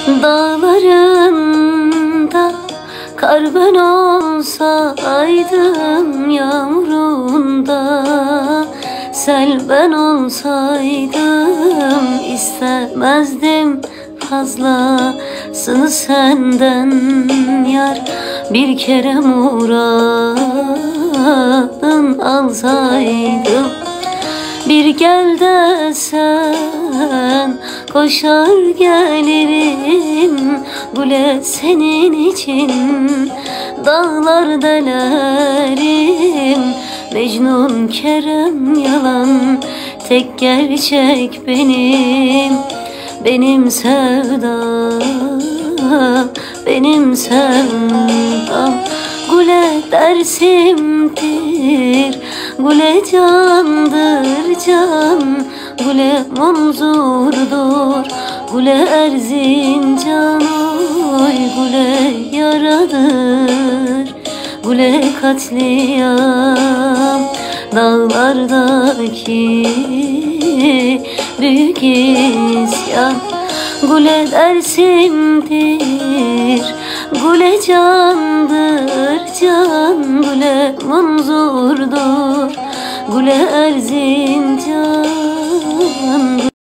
Dağlarında kar ben olsaydım, yağmurunda sel ben olsaydım, istemezdim fazlasını senden yar. Bir kere muradın alsaydım, bir gel desen koşar gelirim. Gule senin için dağlar delerim. Mecnun Kerem yalan, tek gerçek benim sevdam, benim sevdam. Gule dersimdir, Gule candır can, Gule manzurdur, Gule Erzincan, oy Gule yaradır, Gule katliam. Dağlardaki büyük isyan, Gule dersimdir, Gule candır can, Gule manzurdur, Gule Erzincan.